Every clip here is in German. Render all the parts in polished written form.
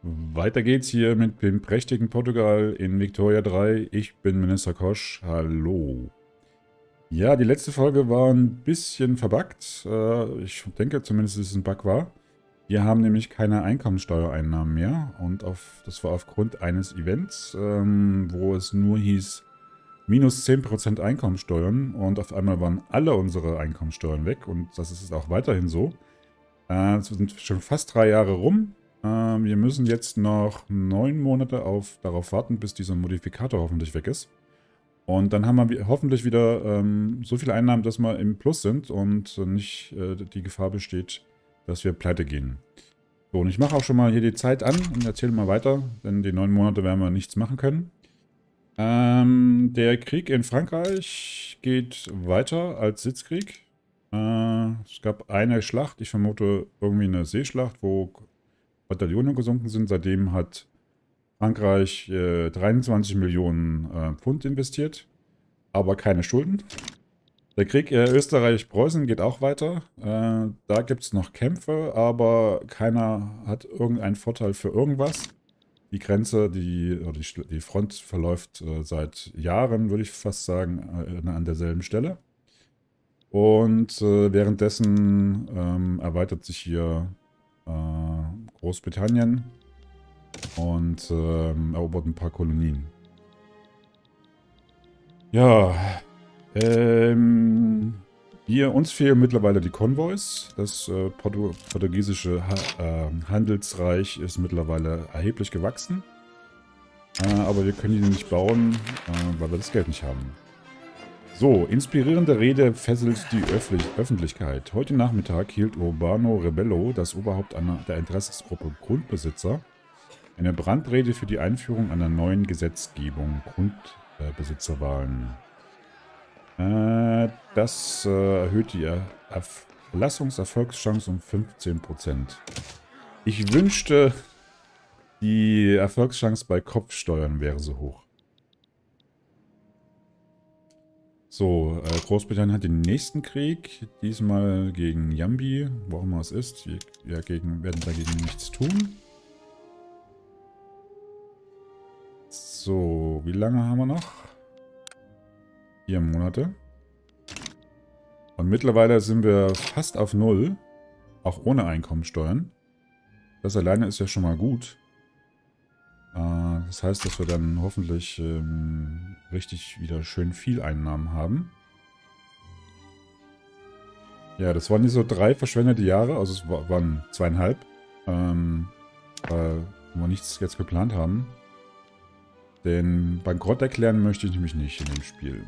Weiter geht's hier mit dem prächtigen Portugal in Victoria 3. Ich bin Minister Kosch. Hallo. Ja, die letzte Folge war ein bisschen verbuggt. Ich denke zumindest, dass es ein Bug war. Wir haben nämlich keine Einkommensteuereinnahmen mehr. Und das war aufgrund eines Events, wo es nur hieß, minus 10% Einkommensteuern. Und auf einmal waren alle unsere Einkommensteuern weg. Und das ist auch weiterhin so. Es sind schon fast 3 Jahre rum. Wir müssen jetzt noch 9 Monate darauf warten, bis dieser Modifikator hoffentlich weg ist. Und dann haben wir hoffentlich wieder so viele Einnahmen, dass wir im Plus sind und nicht die Gefahr besteht, dass wir pleite gehen. So, und ich mache auch schon mal hier die Zeit an und erzähle mal weiter, denn die 9 Monate werden wir nichts machen können. Der Krieg in Frankreich geht weiter als Sitzkrieg. Es gab eine Schlacht, ich vermute irgendwie eine Seeschlacht, wo Bataillone gesunken sind. Seitdem hat Frankreich 23 Millionen Pfund investiert, aber keine Schulden. Der Krieg Österreich-Preußen geht auch weiter. Da gibt es noch Kämpfe, aber keiner hat irgendeinen Vorteil für irgendwas. Die Grenze, die Front verläuft seit Jahren, würde ich fast sagen, an derselben Stelle. Und währenddessen erweitert sich hier Großbritannien und erobert ein paar Kolonien. Ja, uns fehlen mittlerweile die Konvois. Das portugiesische Handelsreich ist mittlerweile erheblich gewachsen. Aber wir können die nicht bauen, weil wir das Geld nicht haben. So, inspirierende Rede fesselt die Öffentlichkeit. Heute Nachmittag hielt Urbano Rebello, das Oberhaupt der Interessensgruppe Grundbesitzer, eine Brandrede für die Einführung einer neuen Gesetzgebung Grundbesitzerwahlen. Das erhöht die Erlassungserfolgschance um 15%. Ich wünschte, die Erfolgschance bei Kopfsteuern wäre so hoch. So, Großbritannien hat den nächsten Krieg, diesmal gegen Jambi, wo auch immer es ist. Wir werden dagegen nichts tun. So, wie lange haben wir noch? 4 Monate. Und mittlerweile sind wir fast auf 0, auch ohne Einkommensteuern. Das alleine ist ja schon mal gut. Das heißt, dass wir dann hoffentlich richtig wieder schön viel Einnahmen haben. Ja, das waren diese 3 verschwendete Jahre, also es waren 2,5, weil wir nichts jetzt geplant haben. Den Bankrott erklären möchte ich nämlich nicht in dem Spiel.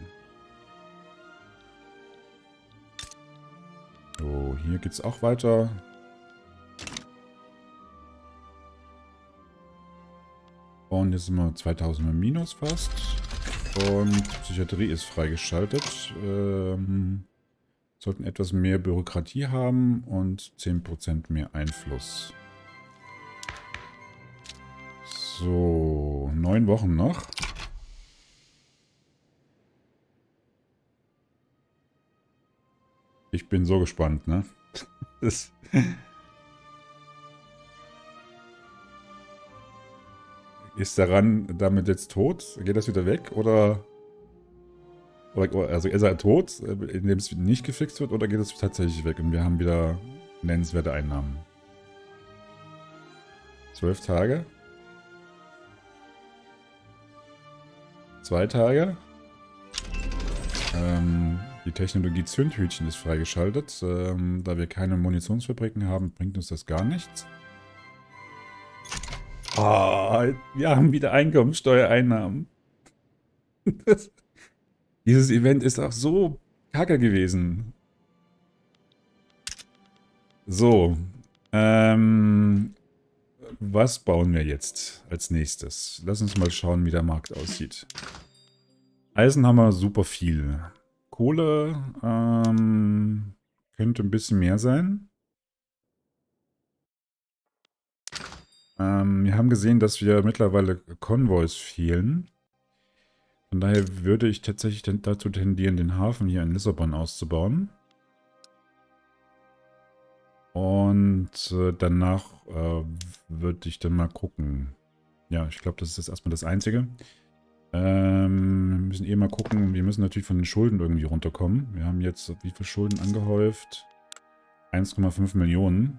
So, hier geht es auch weiter. Und jetzt sind wir 2000 im Minus fast. Und Psychiatrie ist freigeschaltet. Sollten etwas mehr Bürokratie haben und 10% mehr Einfluss. So, 9 Wochen noch. Ich bin so gespannt, ne? Ist der Ran damit jetzt tot? Geht das wieder weg? Oder also ist er tot, indem es nicht gefixt wird? Oder geht es tatsächlich weg und wir haben wieder nennenswerte Einnahmen? 12 Tage? 2 Tage? Die Technologie Zündhütchen ist freigeschaltet. Da wir keine Munitionsfabriken haben, bringt uns das gar nichts. Oh, wir haben wieder Einkommensteuereinnahmen. Dieses Event ist auch so kacke gewesen. So. Was bauen wir jetzt als nächstes? Lass uns mal schauen, wie der Markt aussieht. Eisen haben wir super viel. Kohle könnte ein bisschen mehr sein. Wir haben gesehen, dass wir mittlerweile Konvois fehlen. Von daher würde ich tatsächlich dazu tendieren, den Hafen hier in Lissabon auszubauen. Und danach würde ich dann mal gucken. Ja, ich glaube, das ist jetzt erstmal das Einzige. Wir müssen eh mal gucken. Wir müssen natürlich von den Schulden irgendwie runterkommen. Wir haben jetzt wie viel Schulden angehäuft? 1,5 Millionen.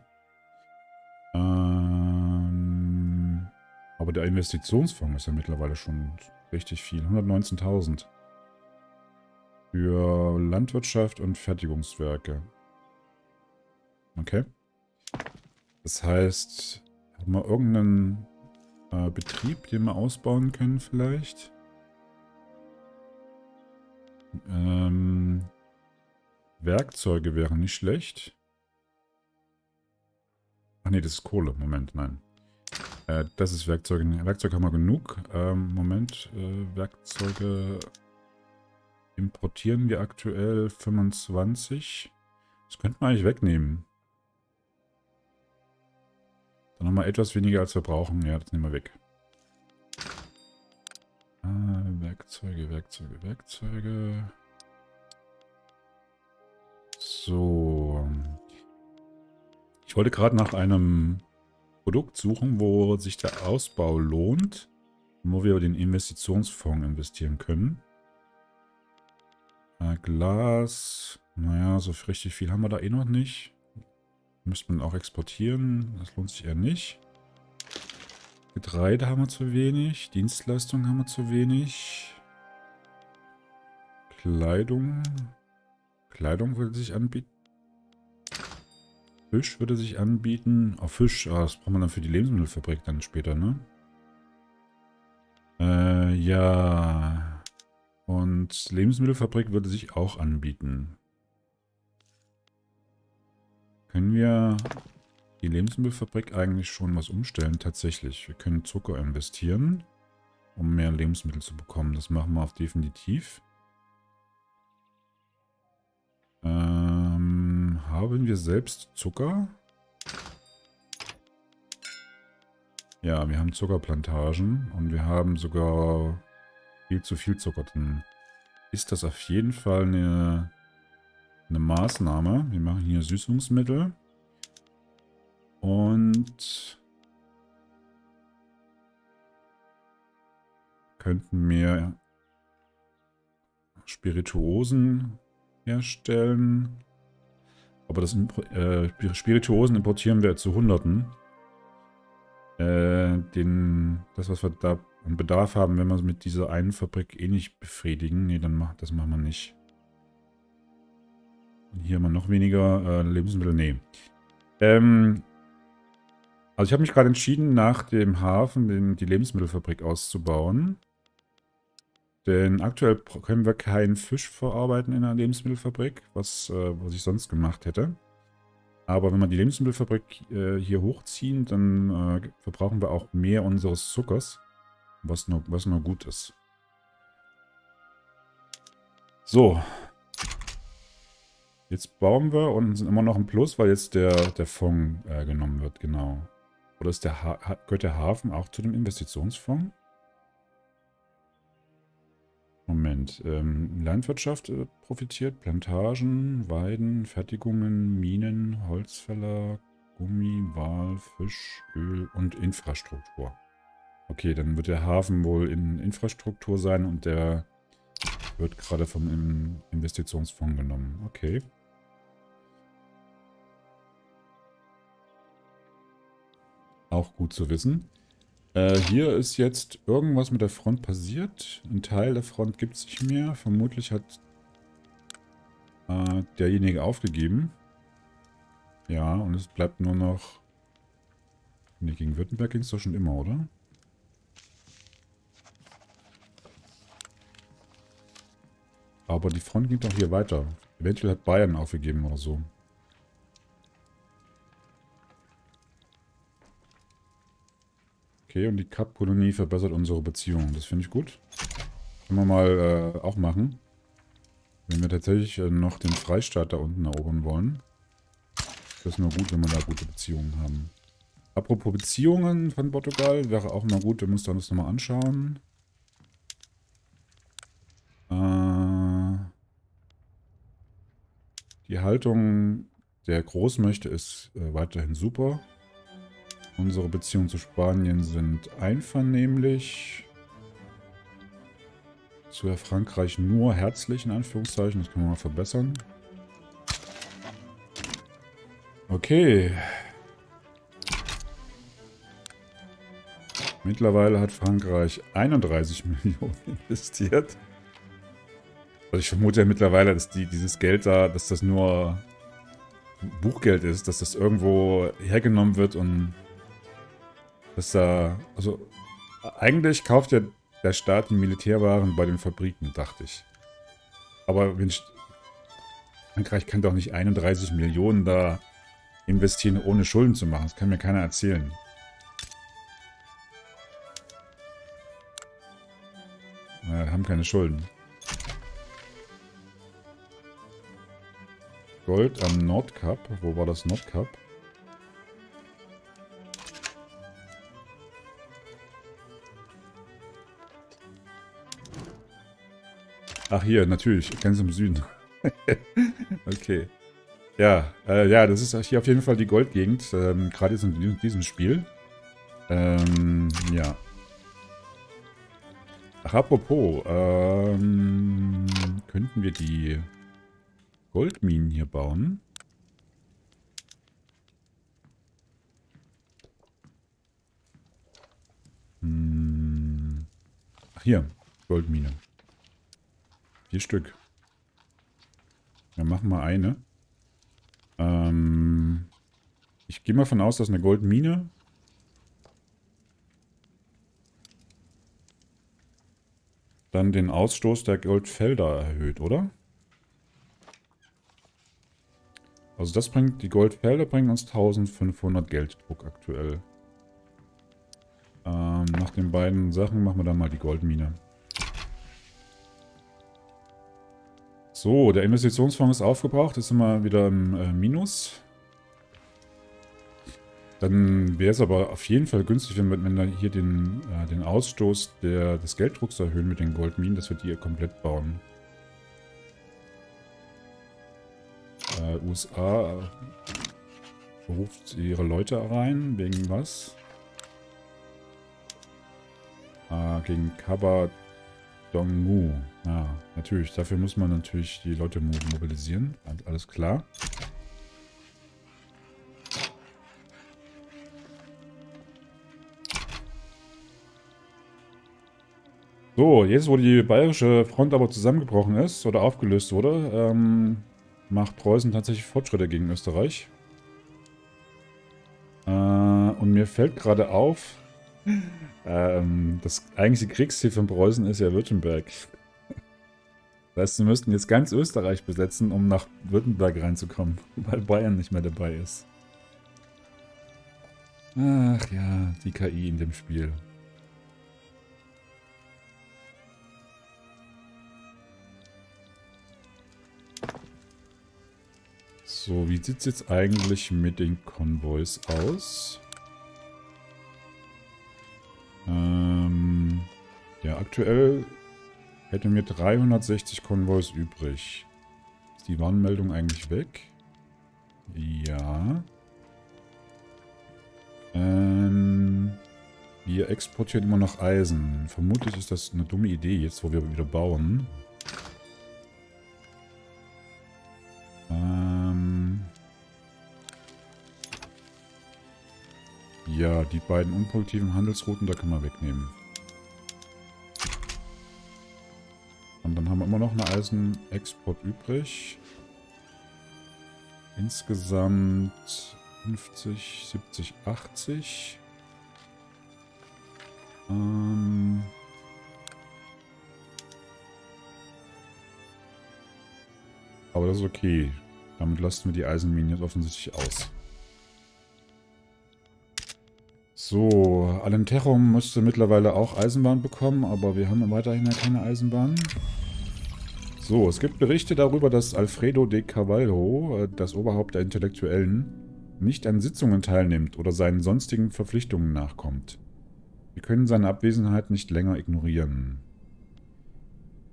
Aber der Investitionsfonds ist ja mittlerweile schon richtig viel. 119.000. Für Landwirtschaft und Fertigungswerke. Okay. Das heißt, haben wir irgendeinen Betrieb, den wir ausbauen können vielleicht? Werkzeuge wären nicht schlecht. Ach nee, das ist Kohle. Moment, nein. Das ist Werkzeuge. Werkzeuge haben wir genug. Moment, Werkzeuge importieren wir aktuell 25. Das könnten wir eigentlich wegnehmen. Dann haben wir etwas weniger, als wir brauchen. Ja, das nehmen wir weg. Werkzeuge. So. Ich wollte gerade nach einem Produkt suchen, wo sich der Ausbau lohnt, wo wir den Investitionsfonds investieren können. Glas, naja, so richtig viel haben wir da eh noch nicht. Müsste man auch exportieren, das lohnt sich eher nicht. Getreide haben wir zu wenig, Dienstleistungen haben wir zu wenig. Kleidung würde sich anbieten. Fisch würde sich anbieten. Oh, Fisch, das braucht man dann für die Lebensmittelfabrik dann später, ne? Ja. Und Lebensmittelfabrik würde sich auch anbieten. Können wir die Lebensmittelfabrik eigentlich schon was umstellen? Tatsächlich. Wir können Zucker investieren, um mehr Lebensmittel zu bekommen. Das machen wir auf definitiv. Haben wir selbst Zucker? Ja, wir haben Zuckerplantagen und wir haben sogar viel zu viel Zucker. Dann ist das auf jeden Fall eine Maßnahme. Wir machen hier Süßungsmittel. Und könnten mehr Spirituosen herstellen. Aber das Spirituosen importieren wir zu Hunderten. Das, was wir da an Bedarf haben, wenn wir es mit dieser einen Fabrik eh nicht befriedigen. Nee, das machen wir nicht. Und hier haben wir noch weniger Lebensmittel. Nee. Also ich habe mich gerade entschieden, nach dem Hafen die Lebensmittelfabrik auszubauen. Denn aktuell können wir keinen Fisch verarbeiten in einer Lebensmittelfabrik, was ich sonst gemacht hätte. Aber wenn wir die Lebensmittelfabrik hier hochziehen, dann verbrauchen wir auch mehr unseres Zuckers, was nur gut ist. So. Jetzt bauen wir und sind immer noch im Plus, weil jetzt der Fonds genommen wird, genau. Oder gehört der Hafen auch zu dem Investitionsfonds? Moment, Landwirtschaft profitiert, Plantagen, Weiden, Fertigungen, Minen, Holzfäller, Gummi, Wal, Fisch, Öl und Infrastruktur. Okay, dann wird der Hafen wohl in Infrastruktur sein und der wird gerade vom Investitionsfonds genommen. Okay. Auch gut zu wissen. Hier ist jetzt irgendwas mit der Front passiert. Ein Teil der Front gibt es nicht mehr. Vermutlich hat derjenige aufgegeben. Ja, und es bleibt nur noch... Ne, gegen Württemberg ging es doch schon immer, oder? Aber die Front ging doch hier weiter. Eventuell hat Bayern aufgegeben oder so. Okay, und die Kap-Kolonie verbessert unsere Beziehungen. Das finde ich gut. Können wir mal auch machen. Wenn wir tatsächlich noch den Freistaat da unten erobern wollen. Das ist nur gut, wenn wir da gute Beziehungen haben. Apropos Beziehungen von Portugal, wäre auch mal gut, wir müssen uns das nochmal anschauen. Die Haltung der groß möchte, ist weiterhin super. Unsere Beziehungen zu Spanien sind einvernehmlich. Zu Frankreich nur herzlich, in Anführungszeichen. Das können wir mal verbessern. Okay. Mittlerweile hat Frankreich 31 Millionen investiert. Also ich vermute ja mittlerweile, dass dieses Geld da, dass das nur Buchgeld ist, dass das irgendwo hergenommen wird und dass da, also eigentlich kauft ja der Staat die Militärwaren bei den Fabriken, dachte ich. Aber wenn Frankreich kann doch nicht 31 Millionen da investieren, ohne Schulden zu machen. Das kann mir keiner erzählen. Wir haben keine Schulden. Gold am Nordkap. Wo war das Nordkap? Ach hier, natürlich. Ganz im Süden. Okay. Ja, ja, das ist hier auf jeden Fall die Goldgegend. Gerade jetzt in diesem Spiel. Ja. Ach, apropos. Könnten wir die Goldminen hier bauen? Ach, hier. Goldmine. 4 Stück. Wir machen mal eine. Ich gehe mal von aus, dass eine Goldmine dann den Ausstoß der Goldfelder erhöht, oder? Also das bringt, die Goldfelder bringen uns 1500 Gelddruck aktuell. Nach den beiden Sachen machen wir dann mal die Goldmine. So, der Investitionsfonds ist aufgebraucht. Jetzt sind wir wieder im Minus. Dann wäre es aber auf jeden Fall günstig, wenn wir hier den Ausstoß des Gelddrucks erhöhen mit den Goldminen, dass wir die hier komplett bauen. USA ruft ihre Leute rein. Wegen was? Gegen Kabadongmu. Ja, natürlich. Dafür muss man natürlich die Leute mobilisieren. Alles klar. So, jetzt wo die bayerische Front aber zusammengebrochen ist oder aufgelöst wurde, macht Preußen tatsächlich Fortschritte gegen Österreich. Und mir fällt gerade auf, das eigentliche Kriegsziel von Preußen ist ja Württemberg. Das heißt, sie müssten jetzt ganz Österreich besetzen, um nach Württemberg reinzukommen, weil Bayern nicht mehr dabei ist. Ach ja, die KI in dem Spiel. So, wie sieht es jetzt eigentlich mit den Konvois aus? Ja, aktuell hätten wir 360 Konvois übrig. Ist die Warnmeldung eigentlich weg? Ja. Wir exportieren immer noch Eisen. Vermutlich ist das eine dumme Idee jetzt, wo wir wieder bauen. Ja, die beiden unproduktiven Handelsrouten, da können wir wegnehmen. Und dann haben wir immer noch eine Eisenexport übrig. Insgesamt 50, 70, 80. Aber das ist okay. Damit lassen wir die Eisenminen jetzt offensichtlich aus. So, Alentejo müsste mittlerweile auch Eisenbahn bekommen, aber wir haben weiterhin ja keine Eisenbahn. So, es gibt Berichte darüber, dass Alfredo de Carvalho, das Oberhaupt der Intellektuellen, nicht an Sitzungen teilnimmt oder seinen sonstigen Verpflichtungen nachkommt. Wir können seine Abwesenheit nicht länger ignorieren.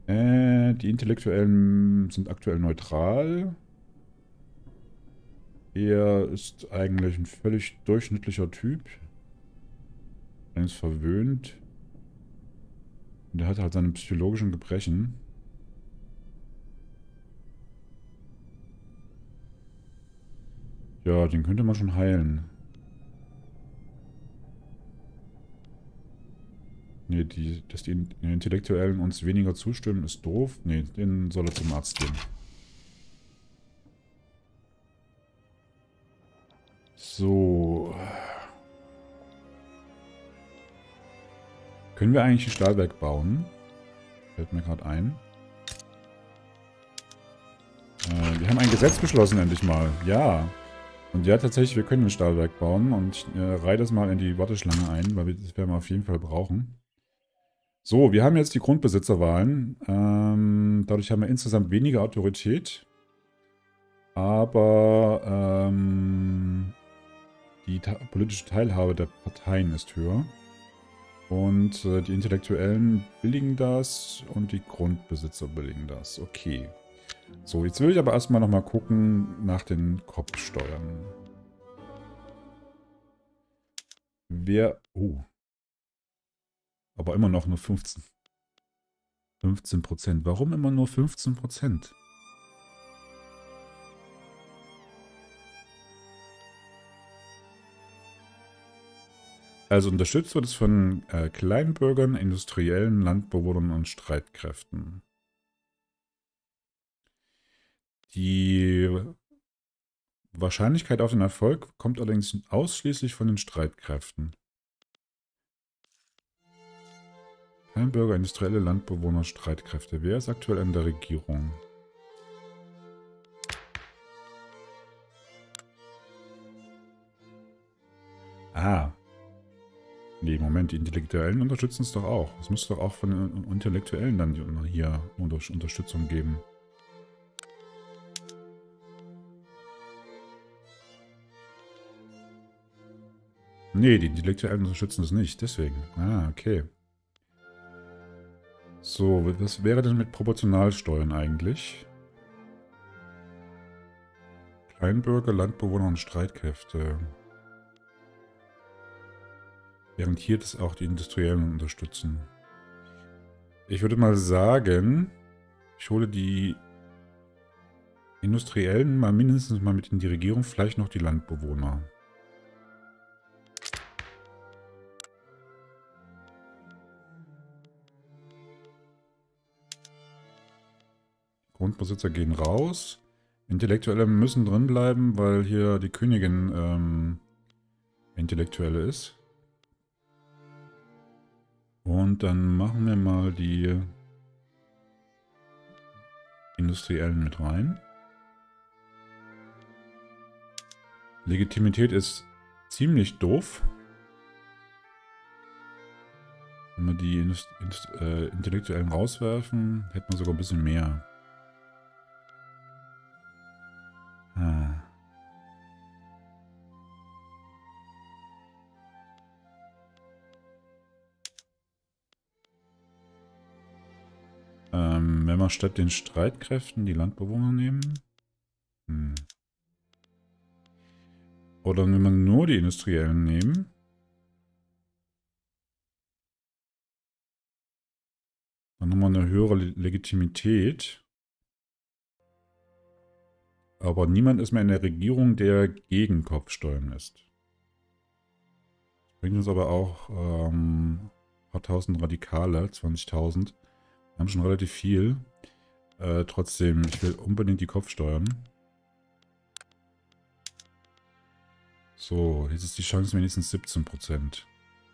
Die Intellektuellen sind aktuell neutral. Er ist eigentlich ein völlig durchschnittlicher Typ. Er ist verwöhnt. Und er hat halt seine psychologischen Gebrechen. Ja, den könnte man schon heilen. Nee, dass die Intellektuellen uns weniger zustimmen, ist doof. Nee, den soll er zum Arzt gehen. So. Können wir eigentlich ein Stahlwerk bauen? Fällt mir gerade ein. Wir haben ein Gesetz beschlossen, endlich mal. Ja. Und ja, tatsächlich, wir können ein Stahlwerk bauen. Und ich reihe das mal in die Warteschlange ein, weil das werden wir auf jeden Fall brauchen. So, wir haben jetzt die Grundbesitzerwahlen. Dadurch haben wir insgesamt weniger Autorität. Aber die politische Teilhabe der Parteien ist höher. Und die Intellektuellen billigen das und die Grundbesitzer billigen das. Okay. So, jetzt will ich aber erstmal nochmal gucken nach den Kopfsteuern. Wer... Oh. Aber immer noch nur 15%. Warum immer nur 15%? Also unterstützt wird es von Kleinbürgern, industriellen Landbewohnern und Streitkräften. Die Wahrscheinlichkeit auf den Erfolg kommt allerdings ausschließlich von den Streitkräften. Kleinbürger, industrielle Landbewohner, Streitkräfte. Wer ist aktuell in der Regierung? Ah. Nee, Moment, die Intellektuellen unterstützen es doch auch. Es müsste doch auch von den Intellektuellen dann hier Unterstützung geben. Nee, die Intellektuellen unterstützen es nicht, deswegen. Ah, okay. So, was wäre denn mit Proportionalsteuern eigentlich? Kleinbürger, Landbewohner und Streitkräfte. Während hier das auch die Industriellen unterstützen. Ich würde mal sagen, ich hole die Industriellen mal mindestens mal mit in die Regierung, vielleicht noch die Landbewohner. Grundbesitzer gehen raus. Intellektuelle müssen drin bleiben, weil hier die Königin Intellektuelle ist. Und dann machen wir mal die Industriellen mit rein. Legitimität ist ziemlich doof. Wenn wir die Intellektuellen rauswerfen, hätten wir sogar ein bisschen mehr. Wenn wir statt den Streitkräften die Landbewohner nehmen. Oder wenn wir nur die Industriellen nehmen. Dann haben wir eine höhere Legitimität. Aber niemand ist mehr in der Regierung, der gegen Kopfsteuern ist. Das bringt uns aber auch ein paar tausend Radikale, 20.000. Wir haben schon relativ viel. Trotzdem, ich will unbedingt die Kopfsteuern. So, jetzt ist die Chance wenigstens 17%.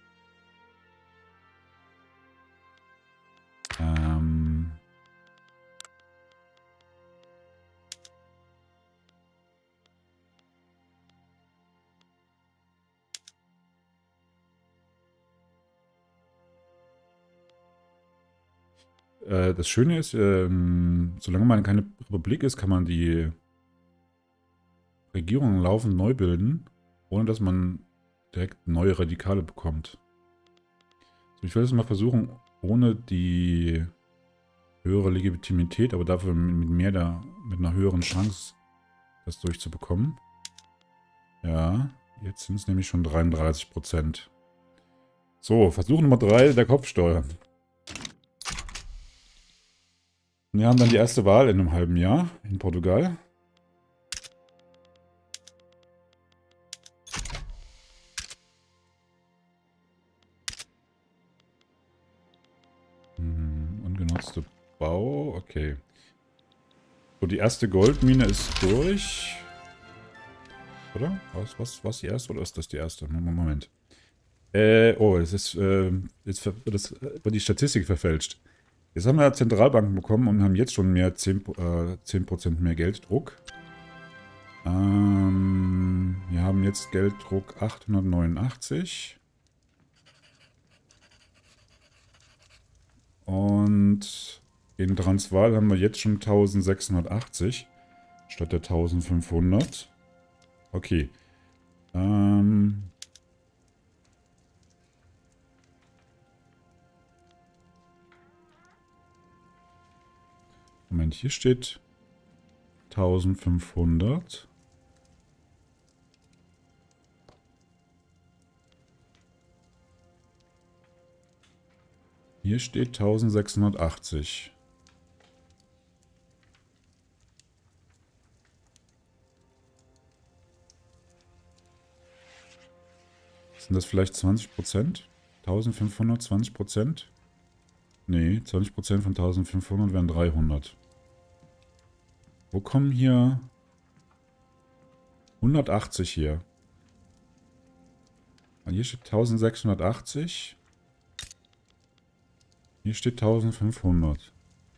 Das Schöne ist, solange man keine Republik ist, kann man die Regierung laufend neu bilden, ohne dass man direkt neue Radikale bekommt. So, ich will das mal versuchen, ohne die höhere Legitimität, aber dafür mit einer höheren Chance, das durchzubekommen. Ja, jetzt sind es nämlich schon 33%. So, Versuch Nummer 3 der Kopfsteuer. Wir haben dann die erste Wahl in einem halben Jahr in Portugal. Ungenutzte Bau, okay. So, die erste Goldmine ist durch. Oder? Was die erste oder ist das die erste? Moment. Oh, es ist, jetzt wird die Statistik verfälscht. Jetzt haben wir Zentralbanken bekommen und haben jetzt schon mehr 10% mehr Gelddruck. Wir haben jetzt Gelddruck 889. Und in Transvaal haben wir jetzt schon 1680 statt der 1500. Okay. Moment, hier steht 1500. Hier steht 1680. Sind das vielleicht 20%? 1500, 20%? Nee, 20% von 1500 wären 300. Wo kommen hier 180 hier? Hier steht 1680. Hier steht 1500.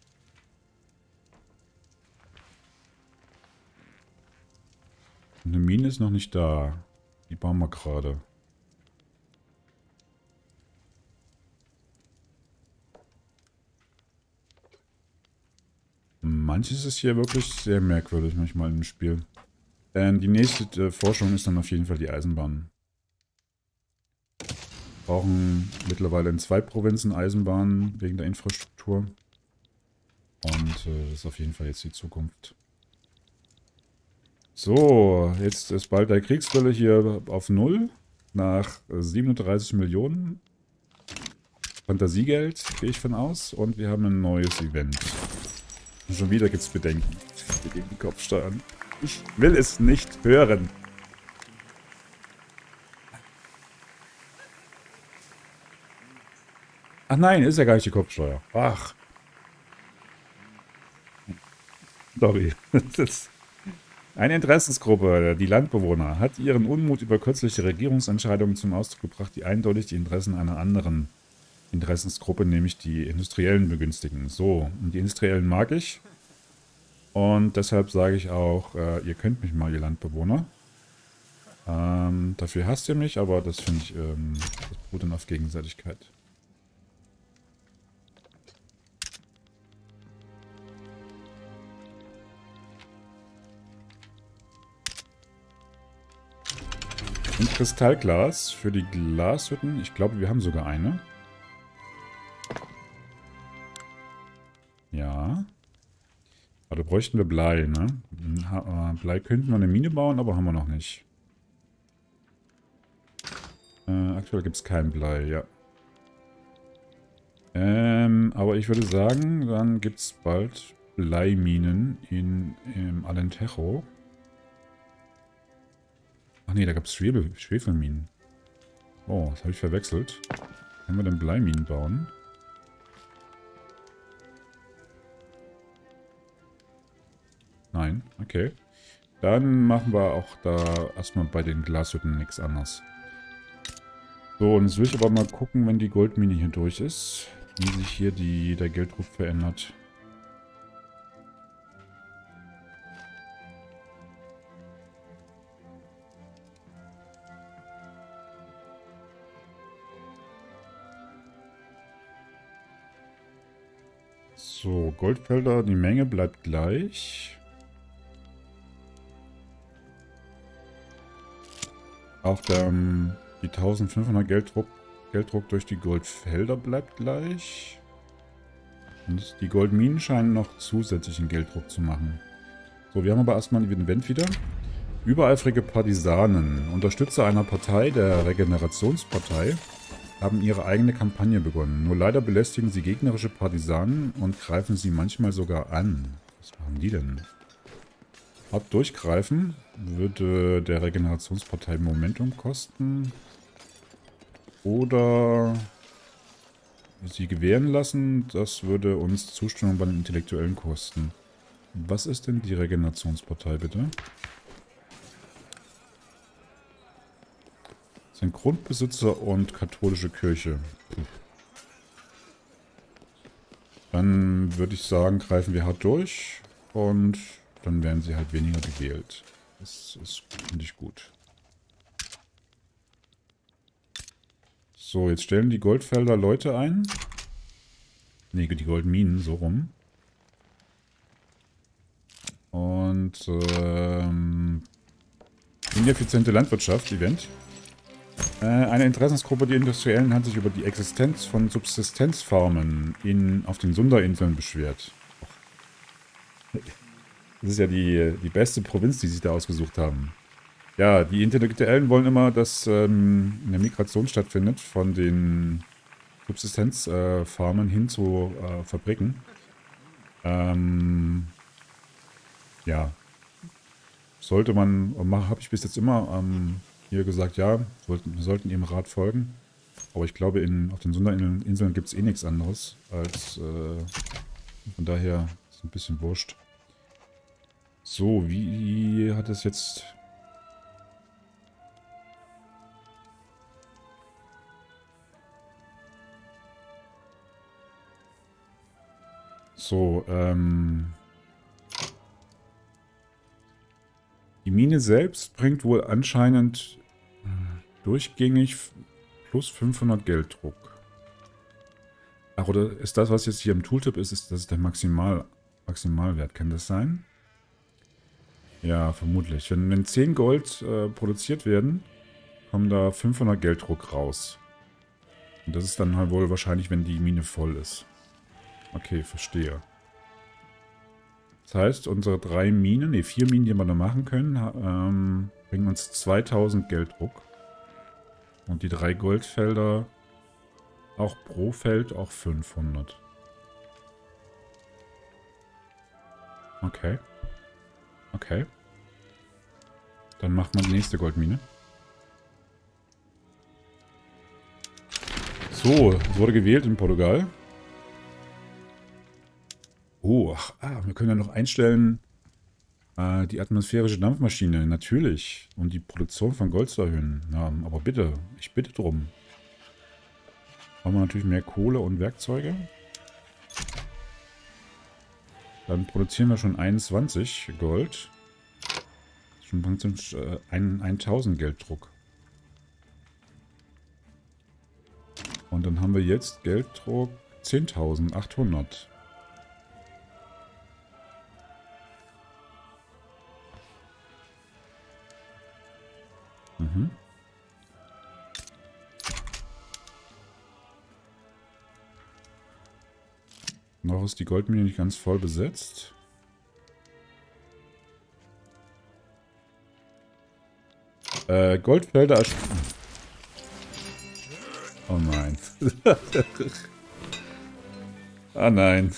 Eine Mine ist noch nicht da. Die bauen wir gerade. Manches ist hier wirklich sehr merkwürdig manchmal im Spiel. Die nächste Forschung ist dann auf jeden Fall die Eisenbahn. Wir brauchen mittlerweile in 2 Provinzen Eisenbahnen wegen der Infrastruktur. Und das ist auf jeden Fall jetzt die Zukunft. So, jetzt ist bald der Kriegswille hier auf 0. Nach 37 Millionen. Fantasiegeld, gehe ich von aus. Und wir haben ein neues Event. Und schon wieder gibt es Bedenken gegen die Kopfsteuern. Ich will es nicht hören. Ach nein, ist ja gar nicht die Kopfsteuer. Ach. Sorry. Eine Interessensgruppe, die Landbewohner, hat ihren Unmut über kürzliche Regierungsentscheidungen zum Ausdruck gebracht, die eindeutig die Interessen einer anderen Interessensgruppe, nämlich die Industriellen, begünstigen. So, und die Industriellen mag ich. Und deshalb sage ich auch, ihr könnt mich mal, ihr Landbewohner. Dafür hasst ihr mich, aber das finde ich, das beruht dann auf Gegenseitigkeit. Und Kristallglas für die Glashütten. Ich glaube, wir haben sogar eine. Ja. Aber da bräuchten wir Blei, ne? Blei könnten wir eine Mine bauen, aber haben wir noch nicht. Aktuell gibt es kein Blei, ja. Aber ich würde sagen, dann gibt es bald Bleiminen im Alentejo. Ach nee, da gab es Schwefelminen. Oh, das habe ich verwechselt. Können wir denn Bleiminen bauen? Nein, okay. Dann machen wir auch da erstmal bei den Glashütten nichts anderes. So, und jetzt will ich aber mal gucken, wenn die Goldmine hier durch ist, wie sich hier der Gelddruck verändert. So, Goldfelder, die Menge bleibt gleich. Auch die 1500 Gelddruck durch die Goldfelder bleibt gleich. Und die Goldminen scheinen noch zusätzlichen Gelddruck zu machen. So, wir haben aber erstmal ein Event wieder. Übereifrige Partisanen, Unterstützer einer Partei, der Regenerationspartei, haben ihre eigene Kampagne begonnen. Nur leider belästigen sie gegnerische Partisanen und greifen sie manchmal sogar an. Was machen die denn? Hart durchgreifen würde der Regenerationspartei Momentum kosten. Oder sie gewähren lassen, das würde uns Zustimmung bei den Intellektuellen kosten. Was ist denn die Regenerationspartei, bitte? Sind Grundbesitzer und katholische Kirche. Dann würde ich sagen, greifen wir hart durch und dann werden sie halt weniger gewählt. Das ist, finde ich, gut. So, jetzt stellen die Goldfelder Leute ein. Ne, die Goldminen, so rum. Und ineffiziente Landwirtschaft, Event. Eine Interessensgruppe der Industriellen hat sich über die Existenz von Subsistenzfarmen auf den Sunda-Inseln beschwert. Das ist ja die beste Provinz, die sich da ausgesucht haben. Ja, die Intellektuellen wollen immer, dass eine Migration stattfindet von den Subsistenzfarmen hin zu Fabriken. Ja, sollte man, habe ich bis jetzt immer hier gesagt, ja, wir sollten ihrem Rat folgen. Aber ich glaube, auf den Sunda-Inseln gibt es eh nichts anderes als, von daher ist es ein bisschen wurscht. So, wie hat es jetzt... So, die Mine selbst bringt wohl anscheinend durchgängig plus 500 Gelddruck. Ach, oder ist das, was jetzt hier im Tooltip ist, das ist der Maximalwert? Kann das sein? Ja, vermutlich. Wenn 10 Gold produziert werden, kommen da 500 Gelddruck raus. Und das ist dann halt wohl wahrscheinlich, wenn die Mine voll ist. Okay, verstehe. Das heißt, unsere 4 Minen, die wir noch machen können, bringen uns 2000 Gelddruck. Und die 3 Goldfelder, auch pro Feld, auch 500. Okay. Okay. Dann macht man die nächste Goldmine. So, es wurde gewählt in Portugal. Oh, wir können ja noch einstellen, die atmosphärische Dampfmaschine, natürlich. Und die Produktion von Gold zu erhöhen. Ja, aber bitte, ich bitte drum. Haben wir natürlich mehr Kohle und Werkzeuge. Dann produzieren wir schon 21 Gold. Schon 1000 Gelddruck. Und dann haben wir jetzt Gelddruck 10.800. Mhm. Noch ist die Goldmine nicht ganz voll besetzt. Goldfelder. Oh nein. Ah nein.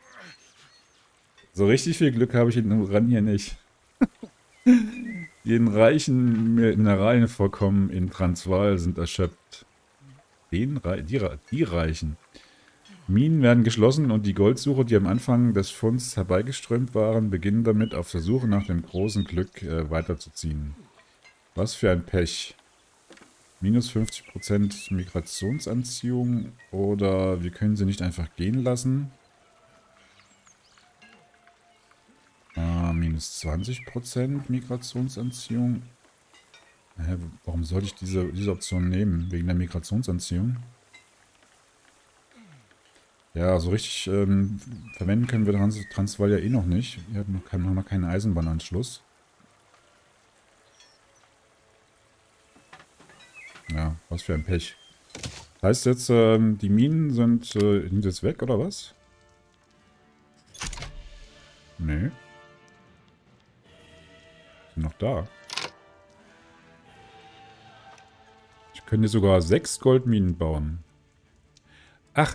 So richtig viel Glück habe ich in dem Run hier nicht. Die reichen Mineralienvorkommen in Transvaal sind erschöpft. Die reichen. Minen werden geschlossen und die Goldsucher, die am Anfang des Funds herbeigeströmt waren, beginnen damit, auf der Suche nach dem großen Glück weiterzuziehen. Was für ein Pech. Minus 50% Migrationsanziehung oder wir können sie nicht einfach gehen lassen. Minus 20% Migrationsanziehung. Hä, warum sollte ich diese Option nehmen? Wegen der Migrationsanziehung? Ja, so richtig verwenden können wir Transvaal ja eh noch nicht. Wir haben noch keinen Eisenbahnanschluss. Ja, was für ein Pech. Heißt jetzt, die Minen sind jetzt weg, oder was? Nee. Sind noch da. Können hier sogar 6 Goldminen bauen. Ach.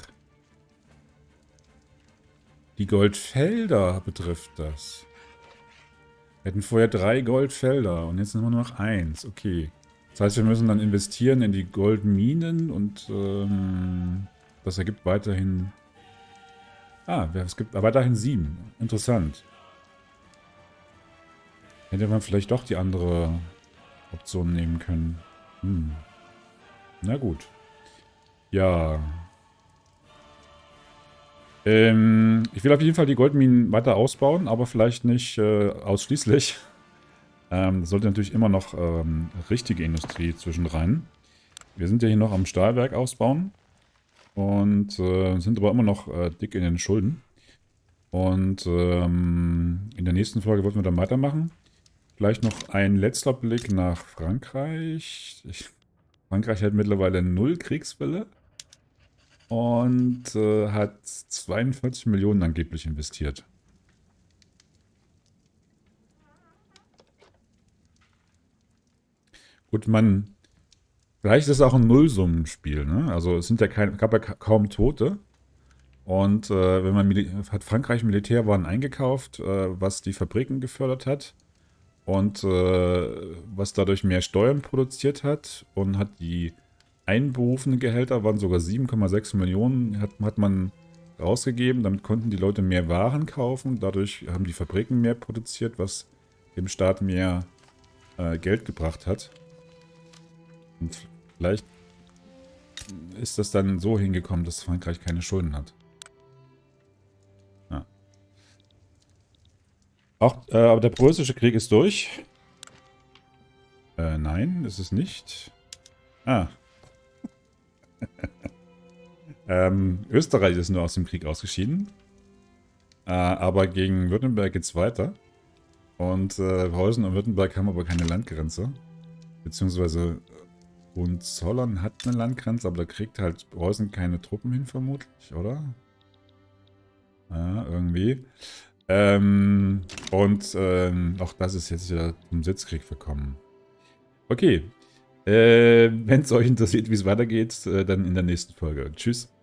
Die Goldfelder betrifft das. Wir hatten vorher 3 Goldfelder und jetzt haben wir nur noch 1. Okay. Das heißt, wir müssen dann investieren in die Goldminen und das ergibt weiterhin... Ah, es gibt weiterhin 7. Interessant. Hätte man vielleicht doch die andere Option nehmen können. Na gut. Ja. Ich will auf jeden Fall die Goldminen weiter ausbauen, aber vielleicht nicht ausschließlich. Sollte natürlich immer noch richtige Industrie zwischenrein. Wir sind ja hier noch am Stahlwerk ausbauen und sind aber immer noch dick in den Schulden. Und in der nächsten Folge wollten wir dann weitermachen. Vielleicht noch ein letzter Blick nach Frankreich. Frankreich hat mittlerweile 0 Kriegswille und hat 42 Millionen angeblich investiert. Gut, vielleicht ist es auch ein Nullsummenspiel, ne? Also es sind ja gab ja kaum Tote. Und wenn man hat Frankreich Militärwaren eingekauft, was die Fabriken gefördert hat und was dadurch mehr Steuern produziert hat und hat die einberufenen Gehälter, waren sogar 7,6 Millionen, hat man rausgegeben. Damit konnten die Leute mehr Waren kaufen. Dadurch haben die Fabriken mehr produziert, was dem Staat mehr Geld gebracht hat. Und vielleicht ist das dann so hingekommen, dass Frankreich keine Schulden hat. Ja. Aber der preußische Krieg ist durch. Nein, ist es nicht. Ah. Österreich ist nur aus dem Krieg ausgeschieden. Aber gegen Württemberg geht es weiter. Und Preußen und Württemberg haben aber keine Landgrenze. Beziehungsweise Hohenzollern hat eine Landgrenze, aber da kriegt halt Preußen keine Truppen hin, vermutlich, oder? Ja, irgendwie. Auch das ist jetzt wieder zum Sitzkrieg verkommen. Okay. Wenn es euch interessiert, wie es weitergeht, dann in der nächsten Folge. Tschüss.